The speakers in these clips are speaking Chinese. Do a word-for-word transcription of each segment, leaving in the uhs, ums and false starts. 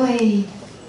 位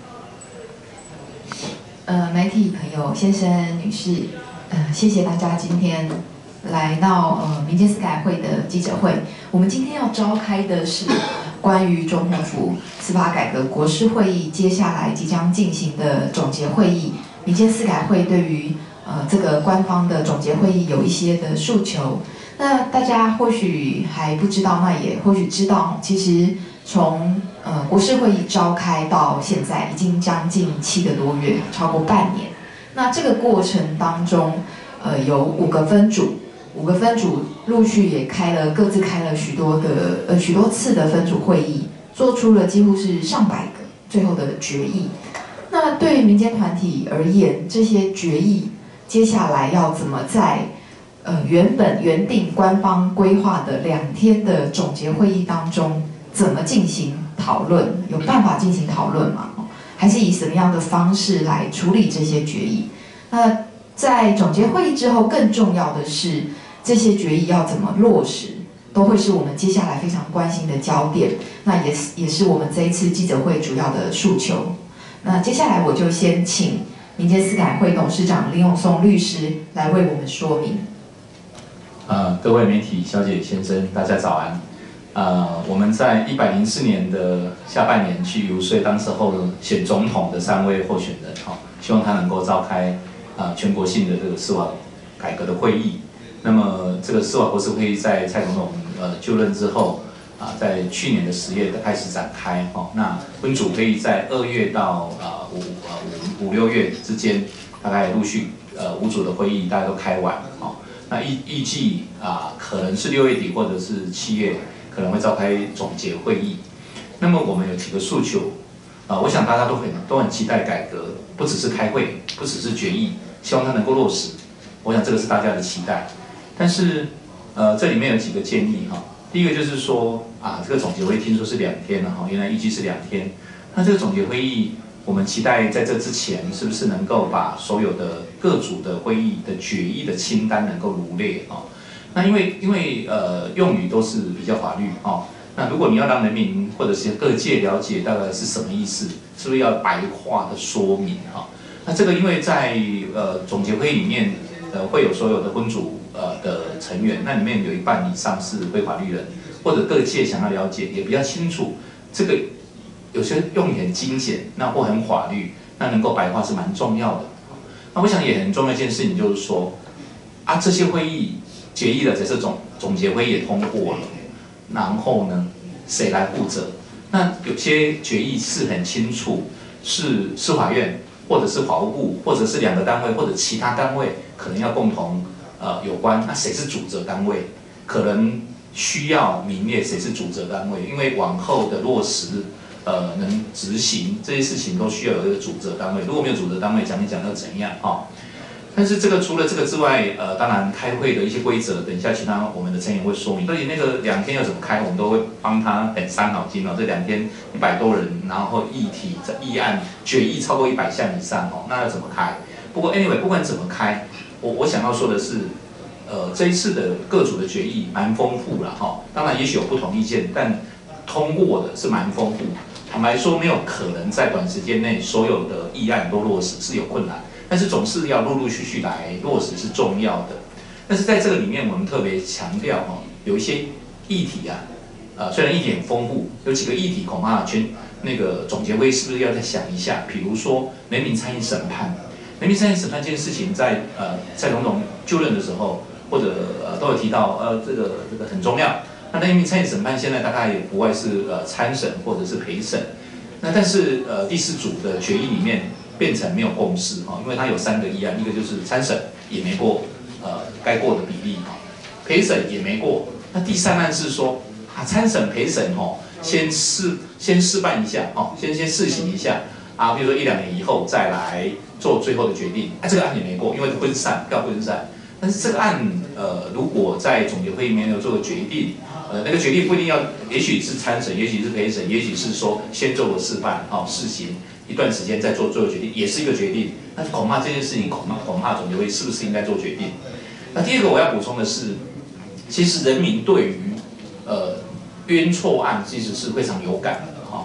呃媒体朋友、先生、女士，呃，谢谢大家今天来到呃民间司改会的记者会。我们今天要召开的是关于总统府司法改革国事会议接下来即将进行的总结会议。民间司改会对于呃这个官方的总结会议有一些的诉求。那大家或许还不知道，那也或许知道，其实从呃国事会议召开到现在，已经将近七个多月，超过半年。那这个过程当中，呃，有五个分组，五个分组陆续也开了，各自开了许多个呃许多次的分组会议，做出了几乎是上百个最后的决议。那对于民间团体而言，这些决议接下来要怎么在呃，原本原定官方规划的两天的总结会议当中，怎么进行讨论？有办法进行讨论吗？还是以什么样的方式来处理这些决议？那在总结会议之后，更重要的是这些决议要怎么落实，都会是我们接下来非常关心的焦点。那也是也是我们这一次记者会主要的诉求。那接下来我就先请民间司改会董事长林永松律师来为我们说明。 呃，各位媒体小姐先生，大家早安。呃，我们在一百零四年的下半年去游说当时候选总统的三位候选人，哈、哦，希望他能够召开呃全国性的这个司法改革的会议。那么这个司法国事会议在蔡总统呃就任之后，啊、呃，在去年的十月开始展开，哈、哦，那分组会议在二月到呃五呃五五六月之间，大概陆续呃五组的会议大家都开完，哦。那预预计啊，可能是六月底或者是七月，可能会召开总结会议。那么我们有几个诉求，啊，我想大家都很都很期待改革，不只是开会，不只是决议，希望它能够落实。我想这个是大家的期待。但是，呃，这里面有几个建议哈。第一个就是说啊，这个总结会听说是两天了哈，原来预计是两天。那这个总结会议，我们期待在这之前，是不是能够把所有的各组的会议的决议的清单能够罗列啊？那因为因为呃用语都是比较法律啊，那如果你要让人民或者是各界了解大概是什么意思，是不是要白话的说明哈？那这个因为在呃总结会议里面，呃会有所有的分组呃的成员，那里面有一半以上是非法律人，或者各界想要了解也比较清楚这个。有些用语很精简，那或很法律，那能够白话是蛮重要的。那我想也很重要一件事情就是说，啊这些会议决议了，这次总总结会议也通过了，然后呢，谁来负责？那有些决议是很清楚，是司法院或者是法务部，或者是两个单位或者其他单位可能要共同呃有关，那谁是主责单位？可能需要名列谁是主责单位，因为往后的落实。呃，能执行这些事情都需要有一个主责单位，如果没有主责单位，讲一讲要怎样哈、哦？但是这个除了这个之外，呃，当然开会的一些规则，等一下其他我们的成员会说明。所以那个两天要怎么开，我们都会帮他很伤脑筋哦。这两天一百多人，然后议题、议案、决议超过一百项以上哦，那要怎么开？不过 anyway， 不管怎么开，我我想要说的是，呃，这一次的各组的决议蛮丰富了哈、哦。当然也许有不同意见，但通过的是蛮丰富。坦白说，没有可能在短时间内所有的议案都落实，是有困难。但是总是要陆陆续续来落实是重要的。但是在这个里面，我们特别强调哈，有一些议题啊，呃，虽然议题很丰富，有几个议题恐怕全那个总结会是不是要再想一下？比如说人民参与审判，人民参与审判这件事情在，呃蔡总统就任的时候，或者呃都有提到，呃这个这个很重要。那人民参与审判现在大概也不外是呃参审或者是陪审，那但是呃第四组的决议里面变成没有共识哈、哦，因为它有三个议案，一个就是参审也没过，呃该过的比例哈、哦，陪审也没过，那第三案是说啊参审陪审哦先试先试办一下哦，先先试行一下啊，比如说一两年以后再来做最后的决定，啊这个案也没过，因为分散要分散，但是这个案呃如果在总结会议里面有做个决定。呃，那个决定不一定要，也许是参审，也许是陪审，也许是说先做个示范，哦，试行一段时间再做最后决定，也是一个决定。那恐怕这件事情恐怕恐怕总结会是不是应该做决定？那第二个我要补充的是，其实人民对于呃冤错案其实是非常有感的哈、哦。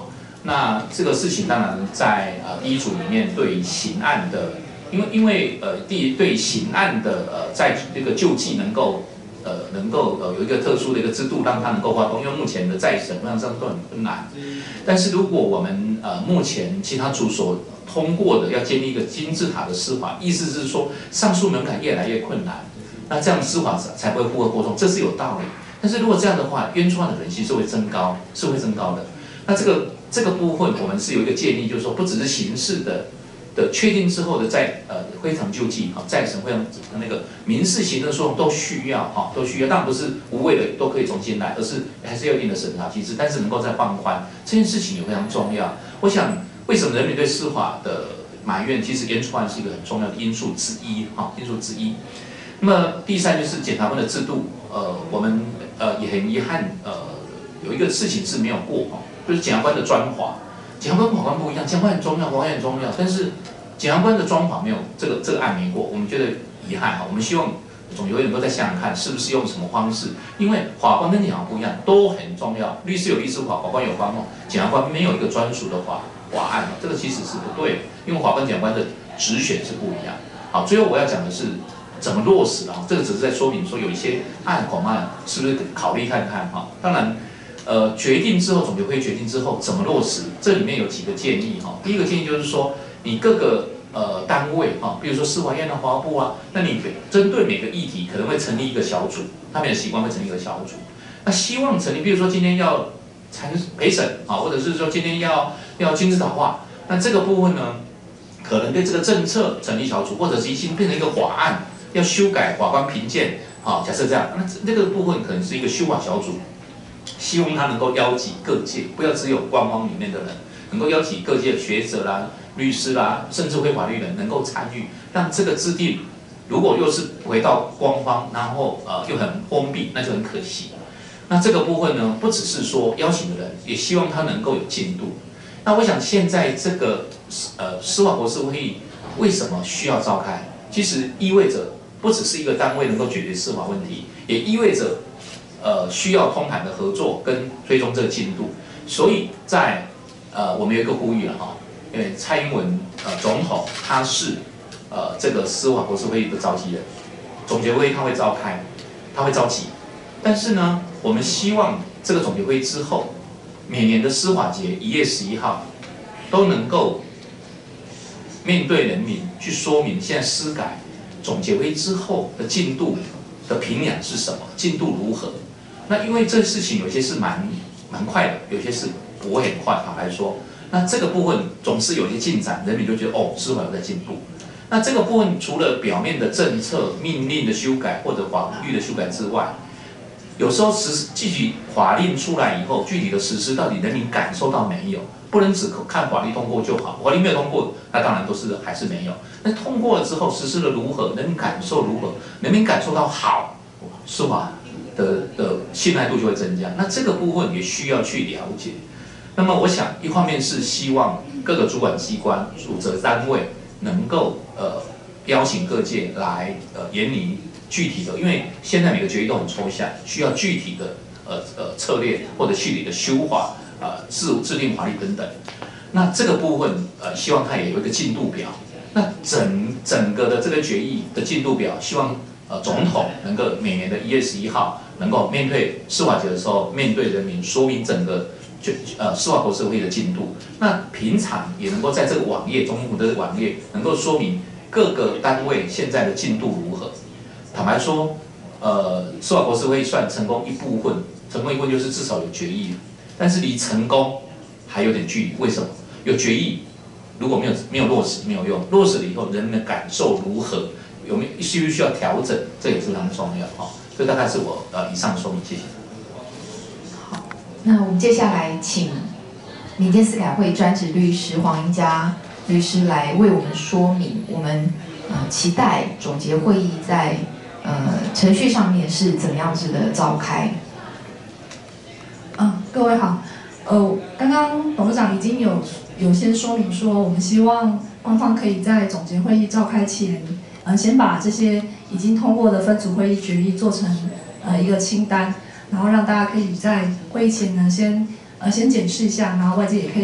那这个事情当然在呃第一组里面对刑案的，因为因为呃第对刑案的呃在这个救济能够呃能够呃有一个特殊的一个制度让它能够发动，因为目前的再审上上都很困难。但是如果我们呃目前其他组所通过的要建立一个金字塔的司法，意思是说上诉门槛越来越困难，那这样司法才不会负荷过重，这是有道理。但是如果这样的话，冤错案的可能性是会增高，是会增高的。那这个这个部分我们是有一个建议，就是说不只是刑事的的确定之后的再呃非常救济啊，再审会那个民事行政诉讼都需要哈，都需要，当然不是无谓的都可以重新来，而是还是要一定的审查机制，但是能够再放宽这件事情也非常重要。我想为什么人民对司法的埋怨，其实冤错案是一个很重要的因素之一哈，因素之一。那么第三就是检察官的制度，呃，我们呃也很遗憾，呃，有一个事情是没有过哈，就是检察官的专法。检察官跟法官不一样，检察官很重要，法官很重要，但是检察官的专法没有这个这个案没过，我们觉得遗憾哈。我们希望总结会能够再想想看，是不是用什么方式？因为法官跟检察官不一样，都很重要。律师有律师法，法官有法法，检察官没有一个专属的法法案，这个其实是不对的，因为法官检察官的职选是不一样。好，最后我要讲的是怎么落实啊？这个只是在说明说有一些案恐怕是不是考虑看看哈？当然。呃，决定之后，总结会决定之后怎么落实？这里面有几个建议哈。第一个建议就是说，你各个呃单位哈，比如说司法院的法务部啊，那你针对每个议题可能会成立一个小组，他们的习惯会成立一个小组。那希望成立，比如说今天要参陪审啊，或者是说今天要要金字塔化，那这个部分呢，可能对这个政策成立小组，或者是已经变成一个法案，要修改法官评鉴啊，假设这样，那这个部分可能是一个修法小组。希望他能够邀集各界，不要只有官方里面的人，能够邀集各界学者啦、律师啦，甚至非法律人能够参与，让这个制定，如果又是回到官方，然后呃又很封闭，那就很可惜。那这个部分呢，不只是说邀请的人，也希望他能够有进度。那我想现在这个呃司法国是会议为什么需要召开？其实意味着不只是一个单位能够解决司法问题，也意味着。呃，需要通盘的合作跟追踪这个进度，所以在呃，我们有一个呼吁了哈，因为蔡英文呃总统他是呃这个司法国是会议的召集人，总结会议他会召开，他会召集，但是呢，我们希望这个总结会议之后，每年的司法节一月十一号都能够面对人民去说明现在司改总结会议之后的进度的评量是什么，进度如何。那因为这事情有些是蛮蛮快的，有些是不会很快。坦白说，那这个部分总是有些进展，人民就觉得哦，司法有在进步。那这个部分除了表面的政策、命令的修改或者法律的修改之外，有时候实具体法令出来以后，具体的实施到底人民感受到没有？不能只看法律通过就好，法律没有通过，那当然都是还是没有。那通过了之后，实施了如何？人民感受如何？人民感受到好，司法的的信赖度就会增加。那这个部分也需要去了解。那么我想，一方面是希望各个主管机关、主责单位能够呃邀请各界来呃研拟具体的，因为现在每个决议都很抽象，需要具体的呃呃策略或者具体的修法。呃，制制定法律等等，那这个部分呃，希望它也有一个进度表。那整整个的这个决议的进度表，希望呃总统能够每年的一月十一号能够面对司法节的时候，面对人民说明整个就呃司法国是会的进度。那平常也能够在这个网页，总统府的网页能够说明各个单位现在的进度如何。坦白说，呃，司法国是会算成功一部分，成功一部分就是至少有决议。但是离成功还有点距离，为什么？有决议，如果没有没有落实没有用，落实了以后人们的感受如何？有没有需不需要调整？这也是非常重要哈。这大概是我呃以上说明，谢谢。 好，那我们接下来请民间司改会专职律师黄英嘉律师来为我们说明我们呃期待总结会议在呃程序上面是怎么样子的召开。 嗯，各位好，呃，刚刚董事长已经有有先说明说，我们希望官方可以在总结会议召开前，呃，先把这些已经通过的分组会议决议做成呃一个清单，然后让大家可以在会议前呢先呃先检视一下，然后外界也可以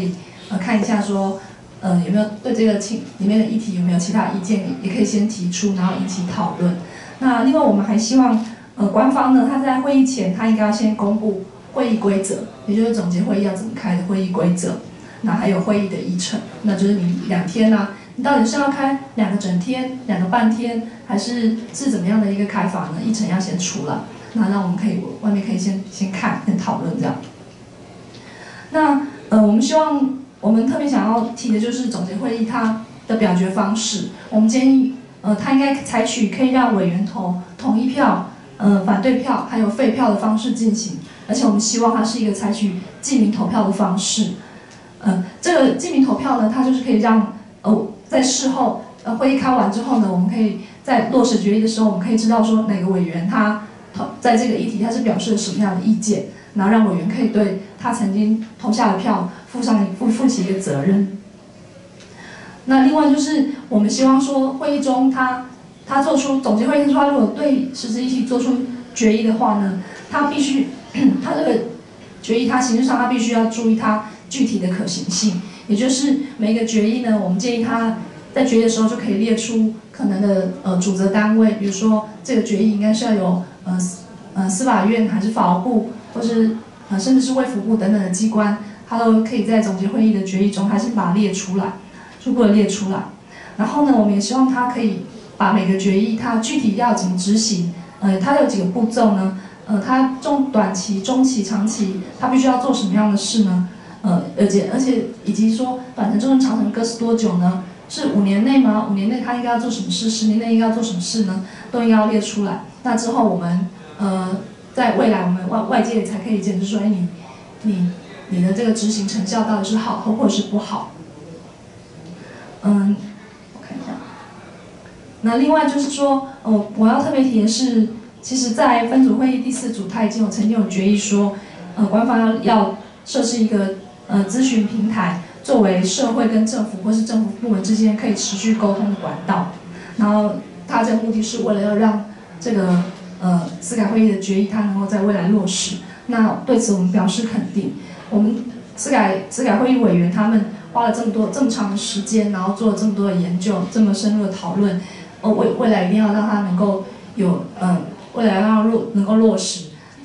呃看一下说，呃有没有对这个清里面的议题有没有其他意见，也可以先提出，然后引起讨论。那另外我们还希望，呃官方呢，他在会议前他应该要先公布会议规则，也就是总结会议要怎么开的会议规则，那还有会议的议程，那就是你两天啊，你到底是要开两个整天、两个半天，还是是怎么样的一个开法呢？议程要先出来，那让我们可以外面可以先先看、先讨论这样。那呃，我们希望我们特别想要提的就是总结会议它的表决方式，我们建议呃，它应该采取可以让委员投同意票、呃反对票还有废票的方式进行，而且我们希望它是一个采取记名投票的方式。呃，这个记名投票呢，它就是可以让呃在事后呃会议开完之后呢，我们可以在落实决议的时候，我们可以知道说哪个委员他投在这个议题他是表示了什么样的意见，然后让委员可以对他曾经投下的票负上负负起一个责任。那另外就是我们希望说会议中他他做出总结会议说他如果对实质议题做出决议的话呢，他必须他这个决议他形式上他必须要注意他具体的可行性，也就是每一个决议呢，我们建议他在决议的时候就可以列出可能的呃主责单位，比如说这个决议应该是要有呃呃司法院还是法务部，或是呃甚至是卫福部等等的机关，它都可以在总结会议的决议中还是把它列出来，逐步的列出来。然后呢，我们也希望它可以把每个决议它具体要怎么执行，呃，它有几个步骤呢？呃，它中短期、中期、长期，它必须要做什么样的事呢？呃，而且而且以及说短程、中程、长程各是多久呢？是五年内吗？五年内他应该要做什么事？十年内应该要做什么事呢？都应该要列出来。那之后我们呃，在未来我们外外界才可以检视说，哎，你你你的这个执行成效到底是好或者是不好。嗯，我看一下。那另外就是说，哦，我要特别提的是，其实，在分组会议第四组，他已经有曾经有决议说，呃，官方要设置一个呃咨询平台，作为社会跟政府或是政府部门之间可以持续沟通的管道。然后，它这个目的是为了要让这个呃司改会议的决议，它能够在未来落实。那对此我们表示肯定。我们司改司改会议委员他们花了这么多这么长的时间，然后做了这么多的研究，这么深入的讨论，呃未未来一定要让它能够有嗯、呃、未来让它落能够落实。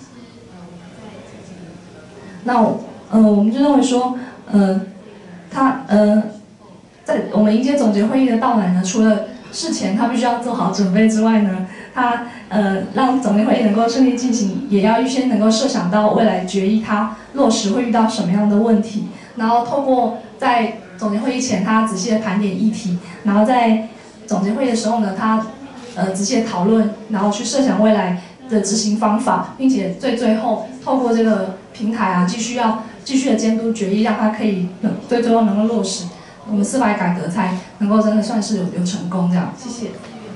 那呃我们就认为说，呃，他呃在我们迎接总结会议的到来呢，除了事前他必须要做好准备之外呢，他呃让总结会议能够顺利进行，也要预先能够设想到未来决议它落实会遇到什么样的问题，然后透过在总结会议前他仔细的盘点议题，然后在总结会议的时候呢，他呃仔细的讨论，然后去设想未来的执行方法，并且最最后透过这个平台啊，继续要继续的监督决议，让它可以能最最后能够落实，我们司法改革才能够真的算是有有成功这样。谢谢。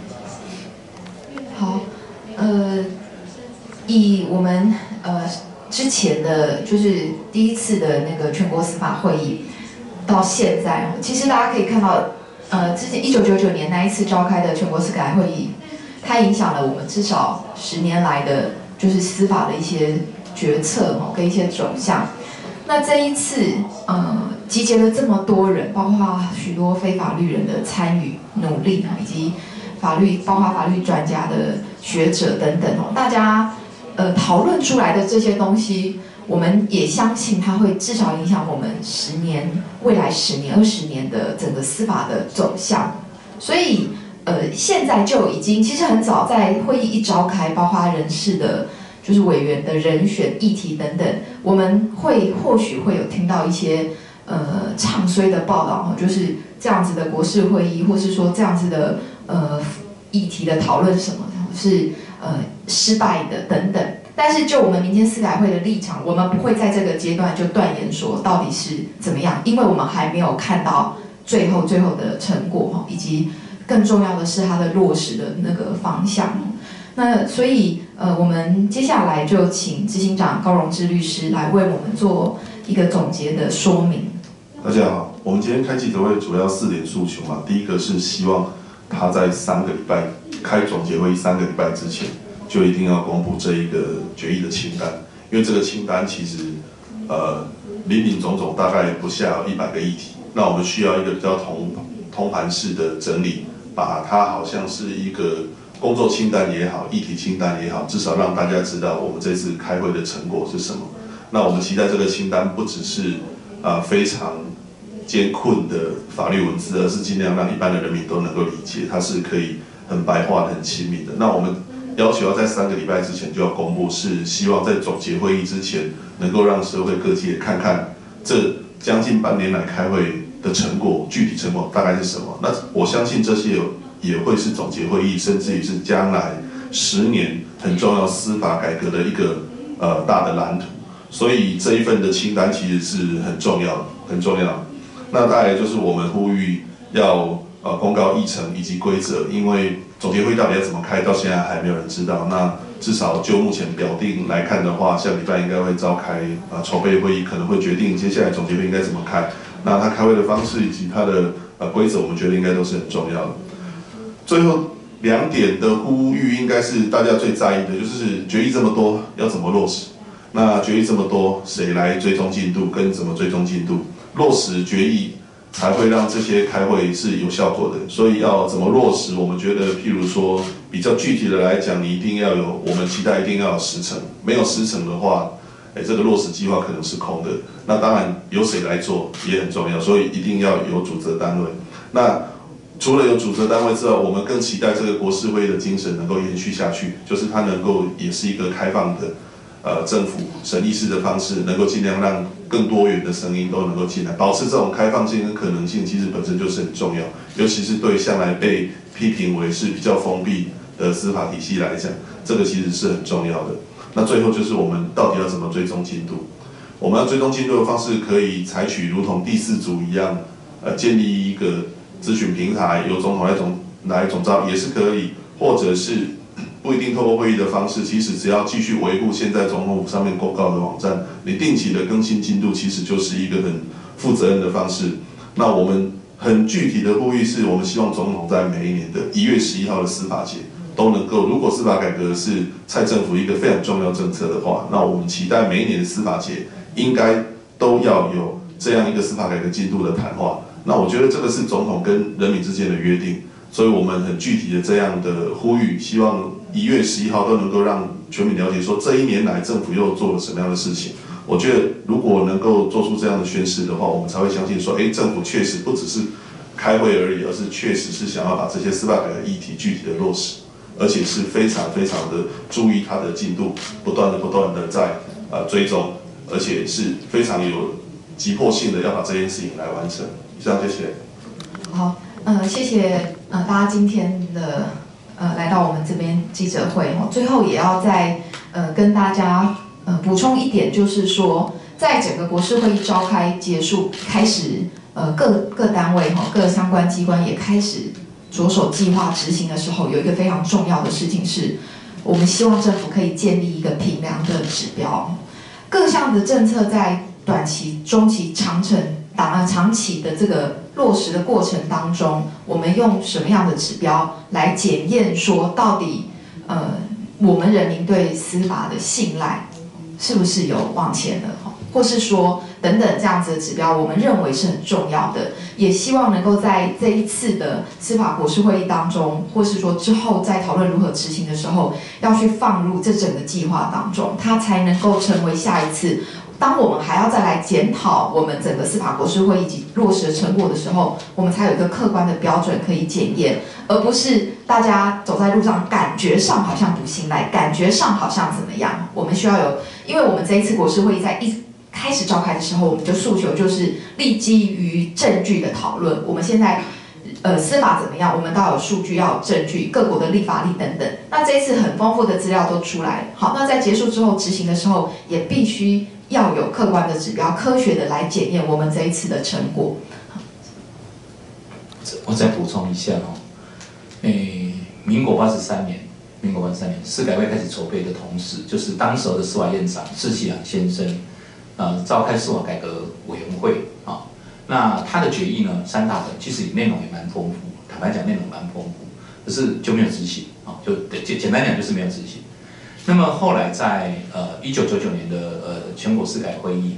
好，呃，以我们呃之前的就是第一次的那个全国司法会议到现在，其实大家可以看到，呃，之前一九九九年那一次召开的全国司改会议，它影响了我们至少十年来的就是司法的一些决策哦跟一些走向。那这一次，呃，集结了这么多人，包括许多非法律人的参与、努力，以及法律，包括法律专家的学者等等哦，大家呃讨论出来的这些东西，我们也相信它会至少影响我们十年、未来十年、二十年的整个司法的走向。所以，呃，现在就已经其实很早，在会议一召开，包括人事的。就是委员的人选议题等等，我们会或许会有听到一些呃唱衰的报道，就是这样子的国事会议，或是说这样子的呃议题的讨论什么是呃失败的等等。但是就我们民间司改会的立场，我们不会在这个阶段就断言说到底是怎么样，因为我们还没有看到最后最后的成果哈，以及更重要的是它的落实的那个方向。那所以，呃，我们接下来就请执行长高荣志律师来为我们做一个总结的说明。 大家好，我们今天开记者会主要四点诉求嘛。第一个是希望他在三个礼拜开总结会议三个礼拜之前，就一定要公布这一个决议的清单，因为这个清单其实，呃， 林林总总大概不下一百个议题，那我们需要一个比较通通盘式的整理，把它好像是一个工作清单也好，议题清单也好，至少让大家知道我们这次开会的成果是什么。那我们期待这个清单不只是啊、呃、非常艰困的法律文字，而是尽量让一般的人民都能够理解，它是可以很白话的、很亲民的。那我们要求要在三个礼拜之前就要公布，是希望在总结会议之前，能够让社会各界看看这将近半年来开会的成果，具体成果大概是什么。那我相信这些也会是总结会议，甚至于是将来十年很重要司法改革的一个呃大的蓝图。所以这一份的清单其实是很重要的，很重要。那再来就是我们呼吁要呃公告议程以及规则，因为总结会到底要怎么开，到现在还没有人知道。那至少就目前表定来看的话，下礼拜应该会召开呃筹备会议，可能会决定接下来总结会应该怎么开。那他开会的方式以及他的呃规则，我们觉得应该都是很重要的。最后两点的呼吁，应该是大家最在意的，就是决议这么多，要怎么落实？那决议这么多，谁来追踪进度？跟怎么追踪进度？落实决议才会让这些开会是有效果的。所以要怎么落实？我们觉得，譬如说比较具体的来讲，你一定要有，我们期待一定要有时程。没有时程的话，哎，这个落实计划可能是空的。那当然由谁来做也很重要，所以一定要有主责单位。那除了有主责单位之外，我们更期待这个国是会的精神能够延续下去，就是它能够也是一个开放的。呃，政府审议式的方式，能够尽量让更多元的声音都能够进来，保持这种开放性跟可能性，其实本身就是很重要。尤其是对向来被批评为是比较封闭的司法体系来讲，这个其实是很重要的。那最后就是我们到底要怎么追踪进度？我们要追踪进度的方式，可以采取如同第四组一样，呃，建立一个咨询平台，由总统来总来总召也是可以，或者是。不一定透过会议的方式，其实只要继续维护现在总统府上面公告的网站，你定期的更新进度，其实就是一个很负责任的方式。那我们很具体的呼吁是，我们希望总统在每一年的一月十一号的司法节都能够，如果司法改革是蔡政府一个非常重要政策的话，那我们期待每一年的司法节应该都要有这样一个司法改革进度的谈话。那我觉得这个是总统跟人民之间的约定。所以我们很具体的这样的呼吁，希望一月十一号都能够让全民了解，说这一年来政府又做了什么样的事情。我觉得如果能够做出这样的宣示的话，我们才会相信说，哎，政府确实不只是开会而已，而是确实是想要把这些司法改革议题具体的落实，而且是非常非常的注意它的进度，不断的不断的在呃追踪，而且是非常有急迫性的要把这件事情来完成。以上谢谢。 好。呃，谢谢呃大家今天的呃来到我们这边记者会哦。最后也要再呃跟大家呃补充一点，就是说，在整个国是会议召开结束开始，呃各各单位哈、哦、各相关机关也开始着手计划执行的时候，有一个非常重要的事情是，我们希望政府可以建立一个评量的指标，各项的政策在短期、中期、长程。档案长期的这个落实的过程当中，我们用什么样的指标来检验说到底，呃，我们人民对司法的信赖是不是有往前的，或是说等等这样子的指标，我们认为是很重要的，也希望能够在这一次的司法国是会议当中，或是说之后在讨论如何执行的时候，要去放入这整个计划当中，它才能够成为下一次。当我们还要再来检讨我们整个司法国是会议及落实的成果的时候，我们才有一个客观的标准可以检验，而不是大家走在路上感觉上好像不信赖，感觉上好像怎么样。我们需要有，因为我们这一次国是会议在一开始召开的时候，我们就诉求就是立基于证据的讨论。我们现在呃司法怎么样，我们都要有数据，要有证据，各国的立法力等等。那这一次很丰富的资料都出来了，好，那在结束之后执行的时候，也必须要有客观的指标，科学的来检验我们这一次的成果。 我再补充一下哦，诶，民国八十三年，民国八十三年，司改会开始筹备的同时，就是当时的司法院长施启良先生，呃，召开司法改革委员会啊、哦。那他的决议呢，三大本，其实内容也蛮丰富，坦白讲内容蛮丰富，可是就没有执行啊、哦，就简简单讲就是没有执行。那么后来在呃一九九九年的呃全国司改会议，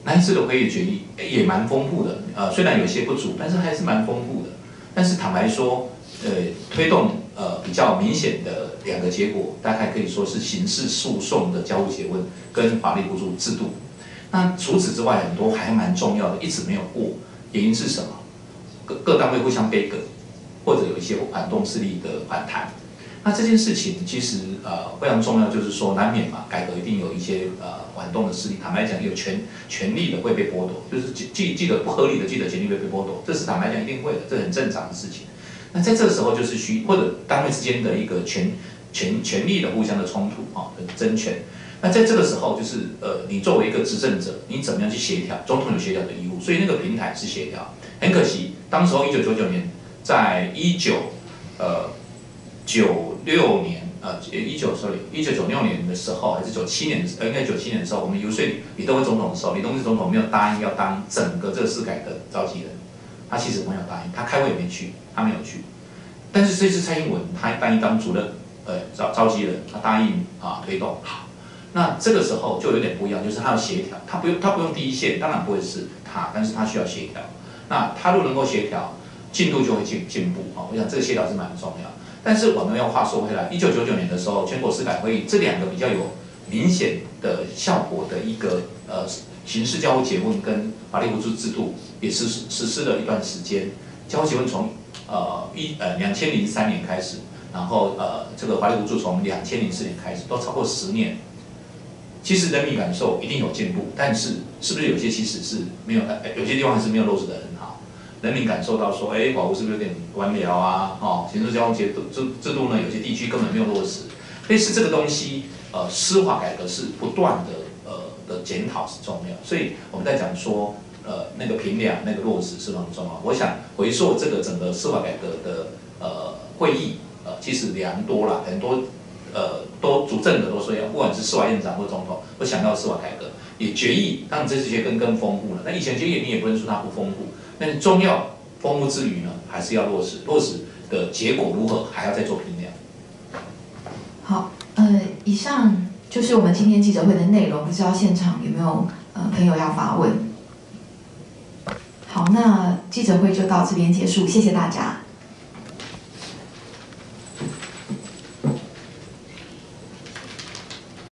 那一次的会议决议也蛮丰富的，呃，虽然有些不足，但是还是蛮丰富的。但是坦白说，呃，推动呃比较明显的两个结果，大概可以说是刑事诉讼的交互结问跟法律补助制度。那除此之外，很多还蛮重要的，一直没有过，原因是什么？各各单位互相背梗，或者有一些反动势力的反弹。那这件事情其实呃非常重要，就是说难免嘛，改革一定有一些呃反动的势力，坦白讲有权权力的会被剥夺，就是记记得不合理的记得权力会被剥夺，这是坦白讲一定会的，这很正常的事情。那在这个时候就是需或者单位之间的一个权权权力的互相的冲突啊，的争权。那在这个时候就是呃你作为一个执政者，你怎么样去协调？总统有协调的义务，所以那个平台是协调。很可惜，当时候一九九九年，在一九呃。九六年，呃，一九 sorry， 一九九六年的时候，还是九七年，呃，应该九七年的时候，我们游说李登辉总统的时候，李登辉总统没有答应要当整个这个司改的召集人，他其实没有答应，他开会也没去，他没有去。但是这次蔡英文他答应当主任，呃，召召集人，他答应啊推动好。那这个时候就有点不一样，就是他要协调，他不用他不用第一线，当然不会是他，但是他需要协调。那他如果能够协调，进度就会进进步啊。我想这个协调是蛮重要。但是我们要话说回来，一九九九年的时候，全国司改会议这两个比较有明显的效果的一个呃刑事交互结问跟法律补助制度，也是实施了一段时间。交互结问从呃一呃两千零三年开始，然后呃这个法律补助从两千零四年开始，都超过十年。其实人民感受一定有进步，但是是不是有些其实是没有，呃、有些地方还是没有落实的很好。人民感受到说，哎，法务是不是有点官僚啊？哦，刑事交互结制制度呢，有些地区根本没有落实。类似这个东西，呃，司法改革是不断的呃的检讨是重要。所以我们在讲说，呃，那个评量、那个落实是很重要。我想回溯这个整个司法改革的呃会议，呃，其实良多啦，很多呃都主政的都说要，不管是司法院长或总统，都想要司法改革，也决议，当然这些更更丰富了。那以前决议你也不能说它不丰富。但是重要丰富之余呢，还是要落实，落实的结果如何，还要再做评量。 好，呃，以上就是我们今天记者会的内容，不知道现场有没有呃朋友要发问？好，那记者会就到这边结束，谢谢大家。